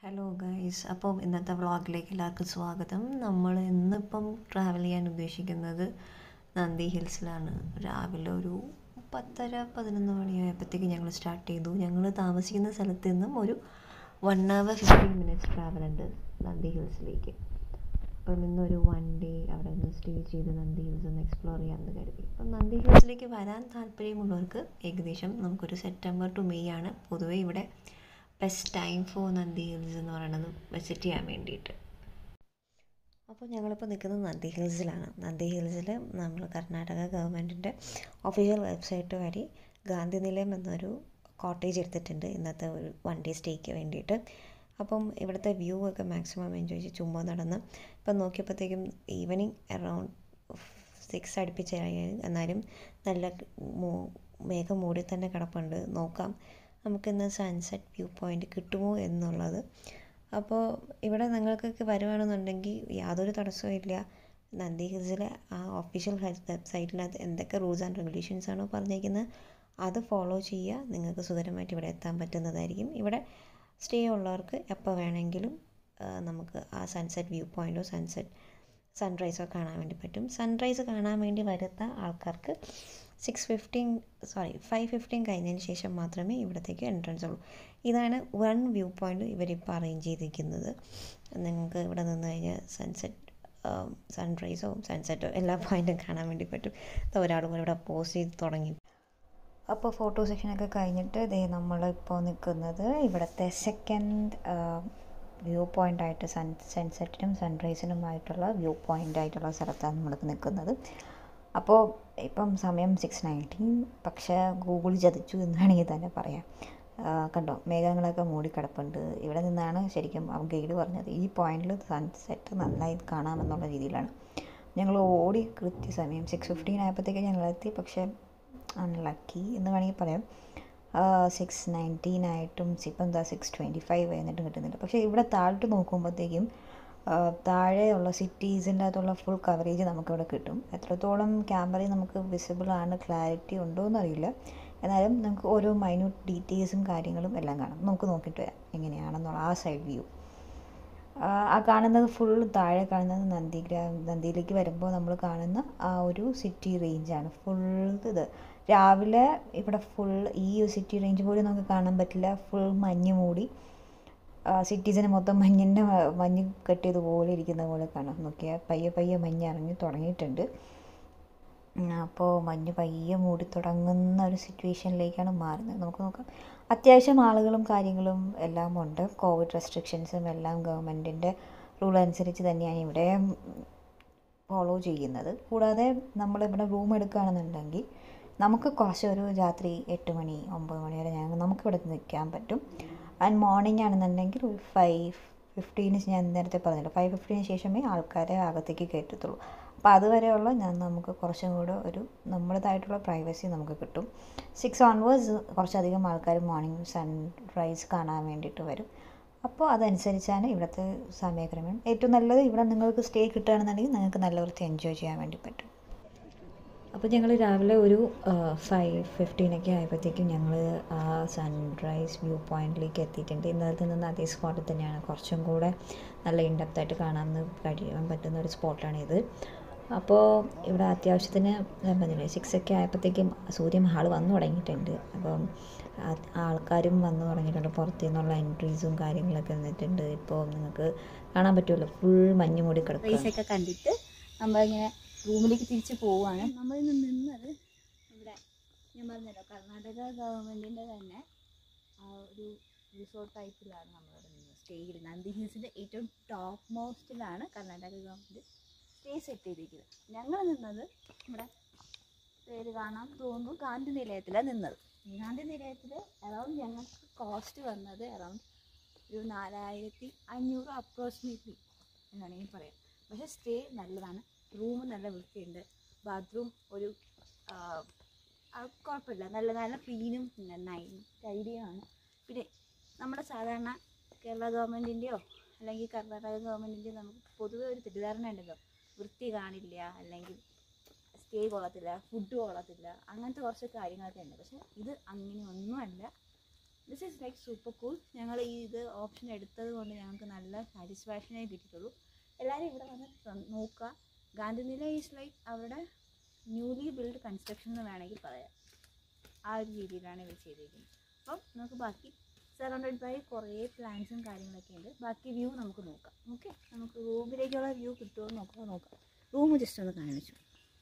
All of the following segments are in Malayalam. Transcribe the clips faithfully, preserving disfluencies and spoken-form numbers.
ഹലോ ഗൈസ്, അപ്പം ഇന്നത്തെ വ്ളോഗിലേക്ക് എല്ലാവർക്കും സ്വാഗതം. നമ്മൾ ഇന്നിപ്പം ട്രാവൽ ചെയ്യാൻ ഉദ്ദേശിക്കുന്നത് നന്ദി ഹിൽസിലാണ്. രാവിലെ ഒരു പത്തര പതിനൊന്ന് മണിയായപ്പോഴത്തേക്ക് ഞങ്ങൾ സ്റ്റാർട്ട് ചെയ്തു. ഞങ്ങൾ താമസിക്കുന്ന സ്ഥലത്ത് നിന്നും ഒരു വൺ അവർ ഫിഫ്റ്റീൻ മിനിറ്റ്സ് ട്രാവലുണ്ട് നന്ദി ഹിൽസിലേക്ക്. അപ്പം ഇന്നൊരു വൺ ഡേ അവിടെ ഒന്ന് സ്റ്റേ ചെയ്ത് നന്ദി ഹിൽസ് ഒന്ന് എക്സ്പ്ലോർ ചെയ്യാമെന്ന് കരുതി. അപ്പം നന്ദി ഹിൽസിലേക്ക് വരാൻ താല്പര്യമുള്ളവർക്ക് ഏകദേശം നമുക്കൊരു സെപ്റ്റംബർ ടു മെയ് ആണ് പൊതുവേ ഇവിടെ best time for Nandi hills എന്ന് പറയുന്നത് വിസിറ്റ് ചെയ്യാൻ വേണ്ടിയിട്ട്. അപ്പോൾ ഞങ്ങളിപ്പോൾ നിൽക്കുന്നത് നന്ദി ഹിൽസിലാണ്. നന്ദി ഹിൽസിൽ നമ്മൾ കർണാടക ഗവൺമെൻറ്റിൻ്റെ ഒഫീഷ്യൽ വെബ്സൈറ്റ് വഴി ഗാന്ധി നിലയം എന്നൊരു കോട്ടേജ് എടുത്തിട്ടുണ്ട് ഇന്നത്തെ ഒരു വൺ ഡേ സ്റ്റേക്ക് വേണ്ടിയിട്ട്. അപ്പം ഇവിടുത്തെ വ്യൂ ഒക്കെ മാക്സിമം എൻജോയ് ചെയ്ത് ചുമ്മാ നടന്ന് ഇപ്പം നോക്കിയപ്പോഴത്തേക്കും ഈവനിങ് അറൗണ്ട് സിക്സ് അടുപ്പിച്ചായി. എന്നാലും നല്ല മേഘം മൂടി തന്നെ കിടപ്പുണ്ട്. നോക്കാം നമുക്കിന്ന് സൺസെറ്റ് വ്യൂ പോയിൻ്റ് കിട്ടുമോ എന്നുള്ളത്. അപ്പോൾ ഇവിടെ നിങ്ങൾക്കൊക്കെ വരുവാണെന്നുണ്ടെങ്കിൽ യാതൊരു തടസ്സവും ഇല്ല. നന്ദി ഹിൽസിലെ ആ ഒഫീഷ്യൽ വെബ്സൈറ്റിനകത്ത് എന്തൊക്കെ റൂൾസ് ആൻഡ് റെഗുലേഷൻസ് ആണോ പറഞ്ഞിരിക്കുന്നത് അത് ഫോളോ ചെയ്യുക. നിങ്ങൾക്ക് സുഖകരമായിട്ട് ഇവിടെ എത്താൻ പറ്റുന്നതായിരിക്കും. ഇവിടെ സ്റ്റേ ഉള്ളവർക്ക് എപ്പോൾ വേണമെങ്കിലും നമുക്ക് ആ സൺസെറ്റ് വ്യൂ പോയിൻറ്റോ സൺസെറ്റ് സൺറൈസോ കാണാൻ വേണ്ടി പറ്റും. സൺറൈസ് കാണാൻ വേണ്ടി വരുന്ന ആൾക്കാർക്ക് six fifteen sorry five fifteen കഴിഞ്ഞതിന് ശേഷം മാത്രമേ ഇവിടത്തേക്ക് എൻട്രൻസ് ഉള്ളൂ. ഇതാണ് വൺ വ്യൂ പോയിൻ്റ് ഇവരിപ്പോൾ അറേഞ്ച് ചെയ്തിരിക്കുന്നത്. നിങ്ങൾക്ക് ഇവിടെ നിന്ന് കഴിഞ്ഞാൽ സൺസെറ്റ് സൺറൈസോ സൺസെറ്റോ എല്ലാ പോയിൻറ്റും കാണാൻ വേണ്ടി പറ്റും. ഒരാൾ പോലെ ഇവിടെ പോസ്റ്റ് ചെയ്ത് തുടങ്ങി. അപ്പോൾ ഫോട്ടോ സെക്ഷനൊക്കെ കഴിഞ്ഞിട്ട് ദേ നമ്മളിപ്പോൾ നിൽക്കുന്നത് ഇവിടുത്തെ സെക്കൻഡ് വ്യൂ പോയിൻ്റായിട്ട് സൺ സൺസെറ്റിനും സൺറൈസിനുമായിട്ടുള്ള വ്യൂ പോയിൻ്റായിട്ടുള്ള സ്ഥലത്താണ് നമ്മൾക്ക് നിൽക്കുന്നത്. അപ്പോൾ ഇപ്പം സമയം സിക്സ് നയൻറ്റീൻ, പക്ഷേ ഗൂഗിൾ ചതിച്ചു എന്ന് വേണമെങ്കിൽ തന്നെ പറയാം. കണ്ടോ, മേഘങ്ങളൊക്കെ മൂടിക്കിടപ്പുണ്ട്. ഇവിടെ നിന്നാണ് ശരിക്കും ഗൈഡ് പറഞ്ഞത് ഈ പോയിന്റിൽ സൺസെറ്റ് നന്നായി കാണാമെന്നുള്ള രീതിയിലാണ്. ഞങ്ങൾ ഓടി കൃത്യസമയം സിക്സ് ഫിഫ്റ്റീൻ ആയപ്പോഴത്തേക്ക് ഞങ്ങളെത്തി. പക്ഷേ അൺലക്കി എന്ന് വേണമെങ്കിൽ പറയാം. സിക്സ് നയൻറ്റീൻ ആയിട്ടും ഇപ്പം എന്താ സിക്സ് ട്വൻറ്റി ഫൈവ് കഴിഞ്ഞിട്ടും കിട്ടുന്നില്ല. പക്ഷേ ഇവിടെ താഴോട്ട് നോക്കുമ്പോഴത്തേക്കും താഴെയുള്ള സിറ്റീസിൻ്റെ അകത്തുള്ള ഫുൾ കവറേജ് നമുക്കിവിടെ കിട്ടും. എത്രത്തോളം ക്യാമറയിൽ നമുക്ക് വിസിബിളാണ്, ക്ലാരിറ്റി ഉണ്ടോ എന്നറിയില്ല. എന്നാലും നമുക്ക് ഓരോ മൈന്യൂട്ട് ഡീറ്റെയിൽസും കാര്യങ്ങളും എല്ലാം കാണാം. നമുക്ക് നോക്കിയിട്ട് വരാം എങ്ങനെയാണെന്നുള്ള ആ സൈഡ് വ്യൂ. ആ കാണുന്നത് ഫുൾ താഴെ കാണുന്നത് നന്ദിഗ്രാം നന്ദിയിലേക്ക് വരുമ്പോൾ നമ്മൾ കാണുന്ന ആ ഒരു സിറ്റി റേഞ്ചാണ് ഫുൾ. ഇത് രാവിലെ ഇവിടെ ഫുൾ ഈ സിറ്റി റേഞ്ച് പോലും നമുക്ക് കാണാൻ പറ്റില്ല. ഫുൾ മഞ്ഞ് മൂടി സിറ്റീസിന് മൊത്തം മഞ്ഞിൻ്റെ മഞ്ഞ് കെട്ടിയതുപോലെ ഇരിക്കുന്ന പോലെ കാണാം. നോക്കിയാൽ പയ്യെ പയ്യെ മഞ്ഞ് ഇറങ്ങി തുടങ്ങിയിട്ടുണ്ട്. അപ്പോൾ മഞ്ഞ് പയ്യെ മൂടി തുടങ്ങുന്ന ഒരു സിറ്റുവേഷനിലേക്കാണ് മാറുന്നത്. നമുക്ക് നോക്കാം. അത്യാവശ്യം ആളുകളും കാര്യങ്ങളും എല്ലാം ഉണ്ട്. കോവിഡ് റെസ്ട്രിക്ഷൻസും എല്ലാം ഗവൺമെൻറ്റിൻ്റെ റൂൾ അനുസരിച്ച് തന്നെയാണ് ഇവിടെ ഫോളോ ചെയ്യുന്നത്. കൂടാതെ നമ്മളിവിടെ റൂം എടുക്കുകയാണെന്നുണ്ടെങ്കിൽ നമുക്ക് കുറച്ച് ഒരു രാത്രി എട്ട് മണി ഒമ്പത് മണി വരെ ഞങ്ങൾ നമുക്കിവിടെ നിൽക്കാൻ പറ്റും. ആൻഡ് മോർണിംഗ് ആണെന്നുണ്ടെങ്കിൽ ഒരു ഫൈവ് ഫിഫ്റ്റീന് ഞാൻ നേരത്തെ പറഞ്ഞല്ലോ, ഫൈവ് ഫിഫ്റ്റീന് ശേഷമേ ആൾക്കാരെ അകത്തേക്ക് കയറ്റത്തുള്ളൂ. അപ്പോൾ അതുവരെയുള്ള ഞാൻ നമുക്ക് കുറച്ചും കൂടെ ഒരു നമ്മുടേതായിട്ടുള്ള പ്രൈവസി നമുക്ക് കിട്ടും. സിക്സ് ഓൺവേഴ്സ് കുറച്ചധികം ആൾക്കാർ മോർണിംഗ് സൺറൈസ് കാണാൻ വേണ്ടിയിട്ട് വരും. അപ്പോൾ അതനുസരിച്ചാണ് ഇവിടുത്തെ സമയക്രമം. ഏറ്റവും നല്ലത് ഇവിടെ നിങ്ങൾക്ക് സ്റ്റേ കിട്ടുകയാണെന്നുണ്ടെങ്കിൽ നിങ്ങൾക്ക് നല്ല വൃത്തി എൻജോയ് ചെയ്യാൻ വേണ്ടി പറ്റും. അപ്പോൾ ഞങ്ങൾ രാവിലെ ഒരു ഫൈവ് ഫിഫ്റ്റീനൊക്കെ ആയപ്പോഴത്തേക്കും ഞങ്ങൾ ആ സൺറൈസ് വ്യൂ പോയിൻറ്റിലേക്ക് എത്തിയിട്ടുണ്ട്. ഇന്നലത്തെ നിന്ന് അതേ സ്പോട്ടിൽ തന്നെയാണ്. കുറച്ചും കൂടെ നല്ല ഇൻഡെപ്തായിട്ട് കാണാമെന്ന് കഴിയാൻ പറ്റുന്ന ഒരു സ്പോട്ടാണിത്. അപ്പോൾ ഇവിടെ അത്യാവശ്യത്തിന് ഞാൻ പറഞ്ഞില്ലേ സിക്സ് ഒക്കെ ആയപ്പോഴത്തേക്കും സൂര്യമഹാൾ വന്നു തുടങ്ങിയിട്ടുണ്ട്. അപ്പം ആൾക്കാരും വന്നു തുടങ്ങിയിട്ടുണ്ട്. പുറത്തു നിന്നുള്ള എൻട്രീസും കാര്യങ്ങളൊക്കെ നിന്നിട്ടുണ്ട്. ഇപ്പോൾ നിങ്ങൾക്ക് കാണാൻ പറ്റുമല്ലോ, ഫുൾ മഞ്ഞ് മൂടി കിടക്കുക. കണ്ടിട്ട് നമ്മളിങ്ങനെ റൂമിലേക്ക് തിരിച്ച് പോവുകയാണ്. നമ്മളിന്ന് നിന്നത് ഇവിടെ ഞാൻ പറഞ്ഞല്ലോ കർണാടക ഗവൺമെൻറ്റിൻ്റെ തന്നെ ആ ഒരു റിസോർട്ട് ടൈപ്പിലാണ് നമ്മളിവിടെ നിന്നത് സ്റ്റേ ചെയ്ത്. നന്ദി ഹിൽസിൻ്റെ ഏറ്റവും ടോപ്പ് മോസ്റ്റിലാണ് കർണാടക ഗവൺമെൻറ് സ്റ്റേ സെറ്റ് ചെയ്തിരിക്കുന്നത്. ഞങ്ങൾ നിന്നത് ഇവിടെ പേര് കാണാൻ തോന്നുന്നു ഗാന്ധി നിലയത്തിലാണ് നിന്നത്. ഗാന്ധി നിലയത്തിൽ അറൗണ്ട് ഞങ്ങൾക്ക് കോസ്റ്റ് വന്നത് അറൗണ്ട് ഒരു നാലായിരത്തി അഞ്ഞൂറ് അപ്രോക്സിമേറ്റ്ലി എന്നാണെങ്കിൽ പറയാം. പക്ഷേ സ്റ്റേ നല്ലതാണ്. റൂം നല്ല വൃത്തിയുണ്ട്. ബാത്റൂം ഒരു കുഴപ്പമില്ല, നല്ല നല്ല ക്ലീനും നന്നായി ടൈഡിയുമാണ്. പിന്നെ നമ്മുടെ സാധാരണ കേരള ഗവൺമെൻറ്റിൻ്റെയോ അല്ലെങ്കിൽ കർണാടക ഗവൺമെൻറ്റിൻ്റെയോ നമുക്ക് പൊതുവെ ഒരു തെറ്റിദ്ധാരണ ഉണ്ടല്ലോ, വൃത്തി കാണില്ല അല്ലെങ്കിൽ സ്റ്റേ കൊള്ളത്തില്ല, ഫുഡ് കൊള്ളത്തില്ല, അങ്ങനത്തെ കുറച്ച് കാര്യങ്ങളൊക്കെ ഉണ്ട്. പക്ഷേ ഇത് അങ്ങനെ ഒന്നുമല്ല. This is like super cool. ഞങ്ങൾ ഈ ഇത് ഓപ്ഷൻ എടുത്തത് കൊണ്ട് ഞങ്ങൾക്ക് നല്ല സാറ്റിസ്ഫാക്ഷനേ കിട്ടിയിട്ടുള്ളൂ. എല്ലാവരും ഇവിടെ വന്ന് നോക്കുക. ഗാന്ധിനില ഈസ് ലൈക്ക് അവരുടെ ന്യൂലി ബിൽഡ് കൺസ്ട്രക്ഷൻ എന്ന് വേണമെങ്കിൽ പറയാം. ആ ഒരു രീതിയിലാണ് ഇവർ ചെയ്തിരിക്കുന്നത്. അപ്പം നമുക്ക് ബാക്കി സറൗണ്ടഡ് ബൈ കുറേ പ്ലാന്റ്സും കാര്യങ്ങളൊക്കെ ഉണ്ട്. ബാക്കി വ്യൂ നമുക്ക് നോക്കാം. ഓക്കെ, നമുക്ക് റൂമിലേക്കുള്ള വ്യൂ കിട്ടുമോ എന്ന് നോക്കാം നോക്കാം റൂം ജസ്റ്റ് ഒന്ന് കാണിച്ചു.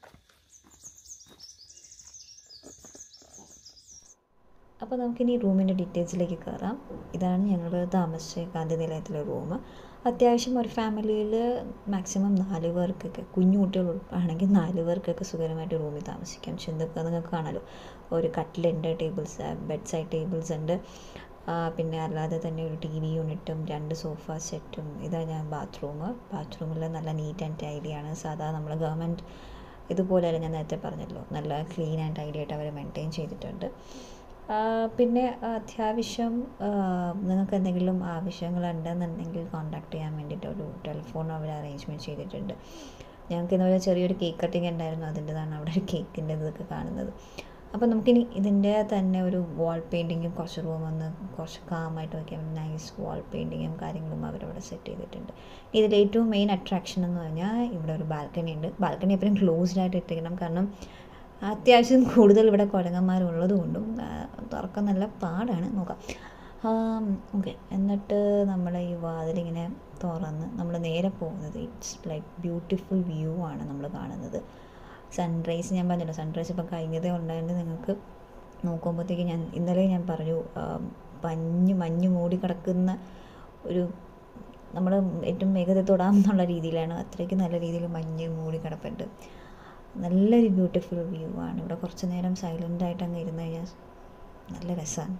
അപ്പോൾ നമുക്കിനി റൂമിൻ്റെ ഡീറ്റെയിൽസിലേക്ക് കയറാം. ഇതാണ് ഞങ്ങൾ താമസിച്ച ഗാന്ധി നിലയത്തിലെ റൂം. അത്യാവശ്യം ഒരു ഫാമിലിയിൽ മാക്സിമം നാല് പേർക്കൊക്കെ, കുഞ്ഞു കുട്ടികൾ ആണെങ്കിൽ നാല് പേർക്കൊക്കെ സുഖകരമായിട്ട് റൂമിൽ താമസിക്കാം. ചെന്നൊക്കെ നിങ്ങൾക്ക് കാണാമല്ലോ, ഒരു കട്ടിലുണ്ട്, ടേബിൾസ്, ബെഡ് സൈഡ് ടേബിൾസ് ഉണ്ട്, പിന്നെ അല്ലാതെ തന്നെ ഒരു ടി വി യൂണിറ്റും രണ്ട് സോഫ സെറ്റും. ഇതാണ് ഞാൻ ബാത്റൂം. ബാത്റൂമിൽ നല്ല നീറ്റ് ആൻഡ് ടൈഡിയാണ്. സാധാ നമ്മൾ ഗവൺമെൻറ് ഇതുപോലെയല്ല, ഞാൻ നേരത്തെ പറഞ്ഞല്ലോ, നല്ല ക്ലീൻ ആൻഡ് ടൈഡി ആയിട്ട് അവർ മെയിൻറ്റെയിൻ ചെയ്തിട്ടുണ്ട്. പിന്നെ അത്യാവശ്യം നിങ്ങൾക്ക് എന്തെങ്കിലും ആവശ്യങ്ങളുണ്ടെന്നുണ്ടെങ്കിൽ കോൺടാക്ട് ചെയ്യാൻ വേണ്ടിയിട്ട് ഒരു ടെലിഫോൺ അവർ അറേഞ്ച്മെൻറ്റ് ചെയ്തിട്ടുണ്ട്. ഞങ്ങൾക്ക് ഇന്നുപോലെ ചെറിയൊരു കേക്ക് കട്ടിങ് ഉണ്ടായിരുന്നു, അതിൻ്റെതാണ് അവിടെ ഒരു കേക്കിൻ്റെ ഇതൊക്കെ കാണുന്നത്. അപ്പോൾ നമുക്കിനി ഇതിൻ്റെ തന്നെ ഒരു വാൾ പെയിൻറ്റിങ്ങും കുറച്ച് റൂം ഒന്ന് കുറച്ച് കാമായിട്ട് വയ്ക്കാൻ നൈസ് വാൾ പെയിൻറ്റിങ്ങും കാര്യങ്ങളും അവരവിടെ സെറ്റ് ചെയ്തിട്ടുണ്ട്. ഇതിൽ ഏറ്റവും മെയിൻ അട്രാക്ഷൻ എന്ന് പറഞ്ഞാൽ ഇവിടെ ഒരു ബാൽക്കണി ഉണ്ട്. ബാൽക്കണി എപ്പോഴും ക്ലോസ്ഡ് ആയിട്ട് ഇട്ടിരിക്കണം, കാരണം അത്യാവശ്യം കൂടുതൽ ഇവിടെ കുരങ്ങന്മാരുള്ളത് കൊണ്ടും തുറക്കാൻ നല്ല പാടാണ്. നോക്കാം. ഓക്കെ, എന്നിട്ട് നമ്മൾ ഈ വാതിലിങ്ങനെ തുറന്ന് നമ്മൾ നേരെ പോകുന്നത് ഇറ്റ്സ് ലൈക്ക് ബ്യൂട്ടിഫുൾ വ്യൂ ആണ് നമ്മൾ കാണുന്നത്. സൺറൈസ് ഞാൻ പറഞ്ഞല്ലോ, സൺറൈസ് ഇപ്പം കഴിഞ്ഞതേ ഉണ്ടായിട്ട് നിങ്ങൾക്ക് നോക്കുമ്പോഴത്തേക്ക് ഞാൻ ഇന്നലെ ഞാൻ പറഞ്ഞു മഞ്ഞ് മഞ്ഞ് മൂടി കിടക്കുന്ന ഒരു, നമ്മൾ ഏറ്റവും വേഗത്തിൽ തൊടാമെന്നുള്ള രീതിയിലാണ്, അത്രയ്ക്ക് നല്ല രീതിയിൽ മഞ്ഞ് മൂടി കിടപ്പുണ്ട്. നല്ലൊരു ബ്യൂട്ടിഫുൾ വ്യൂ ആണ്. ഇവിടെ കുറച്ച് നേരം സൈലൻ്റ് ആയിട്ട് അങ്ങ് ഇരുന്ന് കഴിഞ്ഞാൽ നല്ല രസമാണ്.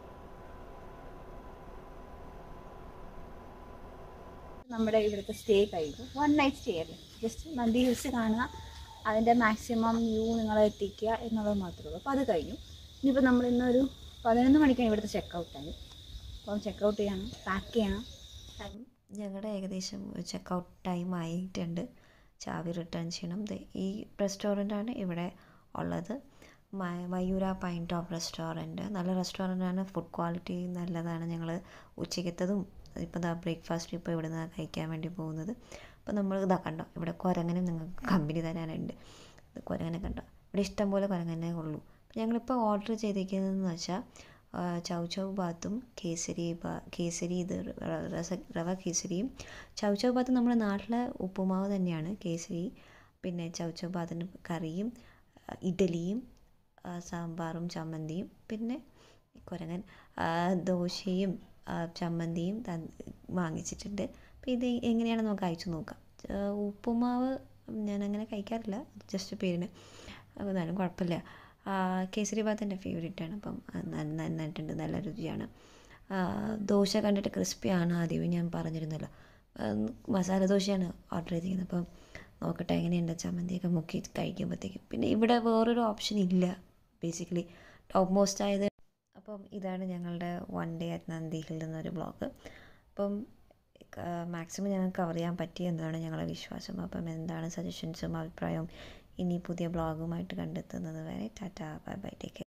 നമ്മുടെ ഇവിടുത്തെ സ്റ്റേ കഴിഞ്ഞു. വൺ നൈറ്റ് സ്റ്റേ അല്ലേ, ജസ്റ്റ് നന്ദി ഹിൽസ് കാണുക, അതിൻ്റെ മാക്സിമം വ്യൂ നിങ്ങളെ എത്തിക്കുക എന്നുള്ളത് മാത്രമേ ഉള്ളൂ. അപ്പോൾ അത് കഴിഞ്ഞു. ഇനിയിപ്പോൾ നമ്മൾ ഇന്നൊരു പതിനൊന്ന് മണിക്കാണ് ഇവിടുത്തെ ചെക്കൗട്ട് ടൈം. അപ്പം ചെക്കൗട്ട് ചെയ്യണം, പാക്ക് ചെയ്യണം. ഞങ്ങളുടെ ഏകദേശം ചെക്കൗട്ട് ടൈം ആയിട്ടുണ്ട്. ചാവി റിട്ടേൺ ചെയ്യണം. ഈ റെസ്റ്റോറൻ്റാണ് ഇവിടെ ഉള്ളത്, മയൂര പൈൻ ടോപ്പ് റെസ്റ്റോറൻറ്റ്. നല്ല റെസ്റ്റോറൻ്റാണ്, ഫുഡ് ക്വാളിറ്റി നല്ലതാണ്. ഞങ്ങൾ ഉച്ചയ്ക്കത്തതും ഇപ്പോൾ ദാ ബ്രേക്ക്ഫാസ്റ്റ് ഇപ്പോൾ ഇവിടെ നിന്ന് കഴിക്കാൻ വേണ്ടി പോകുന്നത്. അപ്പോൾ നമ്മൾ ഇതാ കണ്ടോ, ഇവിടെ കുരങ്ങനും നിങ്ങൾക്ക് കമ്പനി തരാനുണ്ട്. കുരങ്ങനെ കണ്ടോ, ഇവിടെ ഇഷ്ടംപോലെ കുരങ്ങനെ ഉള്ളൂ. അപ്പോൾ ഞങ്ങളിപ്പോൾ ഓർഡർ ചെയ്തിരിക്കുന്നതെന്ന് വെച്ചാൽ ചൗ ചൗ ബാത്തും കേസരി ബാ കേസരി ഇത് രസ റവ കേസരിയും. ചൗ ചൗ ബാത്ത് നമ്മുടെ നാട്ടിലെ ഉപ്പുമാവ് തന്നെയാണ് കേസരി. പിന്നെ ചൗ ചൗ ബാത്തിന് കറിയും ഇഡലിയും സാമ്പാറും ചമ്മന്തിയും, പിന്നെ കുരങ്ങൻ ദോശയും ചമ്മന്തിയും വാങ്ങിച്ചിട്ടുണ്ട്. അപ്പോൾ ഇത് എങ്ങനെയാണ് നമുക്ക് അയച്ചു നോക്കാം. ഉപ്പുമാവ് ഞാനങ്ങനെ കഴിക്കാറില്ല, ജസ്റ്റ് പേരിന്, എന്നാലും കുഴപ്പമില്ല. കേസരി ബാത്ത് എൻ്റെ ഫേവറേറ്റാണ്. അപ്പം നന്നായിട്ടുണ്ട്, നല്ല രുചിയാണ്. ദോശ കണ്ടിട്ട് ക്രിസ്പിയാണ്, ആദ്യമേ ഞാൻ പറഞ്ഞിരുന്നല്ലോ. മസാല ദോശയാണ് ഓർഡർ ചെയ്തിരിക്കുന്നത്. അപ്പം നോക്കട്ടെ എങ്ങനെയുണ്ട് ചമ്മന്തിയൊക്കെ മുക്കി കഴിക്കുമ്പോഴത്തേക്കും. പിന്നെ ഇവിടെ വേറൊരു ഓപ്ഷൻ ഇല്ല ബേസിക്കലി, ടോപ്പ് മോസ്റ്റ് ആയത്. അപ്പം ഇതാണ് ഞങ്ങളുടെ one day at Nandi hill എന്നൊരു വ്ളോഗ്. അപ്പം മാക്സിമം ഞങ്ങൾക്ക് കവർ ചെയ്യാൻ പറ്റി എന്നതാണ് ഞങ്ങളുടെ വിശ്വാസം. അപ്പം എന്താണ് സജഷൻസും അഭിപ്രായവും ഇനി പുതിയ വ്ളോഗുമായിട്ട് കണ്ടെത്തുന്നത് വരെ tata, bye bye, take care.